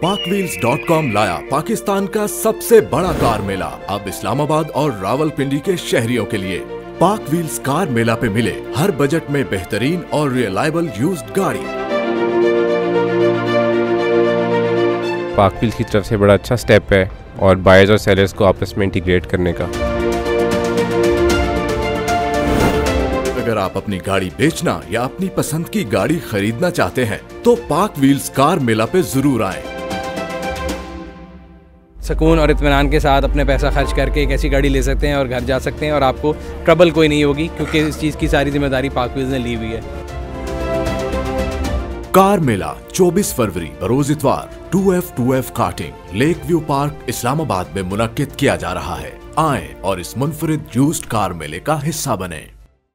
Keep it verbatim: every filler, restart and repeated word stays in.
पाकव्हील्स dot com लाया पाकिस्तान का सबसे बड़ा कार मेला, अब इस्लामाबाद और रावलपिंडी के शहरियों के लिए। पाकव्हील्स कार मेला पे मिले हर बजट में बेहतरीन और रिलायबल यूज्ड गाड़ी। पाकव्हील्स की तरफ से बड़ा अच्छा स्टेप है और बायर्स और सेलर्स को आपस में इंटीग्रेट करने का। अगर आप अपनी गाड़ी बेचना या अपनी पसंद की गाड़ी खरीदना चाहते हैं तो पाकव्हील्स कार मेला पे जरूर आएं। सुकून और इत्मीनान के साथ अपने पैसा खर्च करके एक ऐसी गाड़ी ले सकते हैं और घर जा सकते हैं और आपको ट्रबल कोई नहीं होगी, क्योंकि इस चीज़ की सारी जिम्मेदारी पाकव्हील्स ने ली हुई है। कार मेला चौबीस फरवरी बरोज इतवार two F two F karting lake view park Islamabad में मुनक्किद किया जा रहा है। आएं और इस मुनफरिद यूज्ड कार मेले का हिस्सा बनें।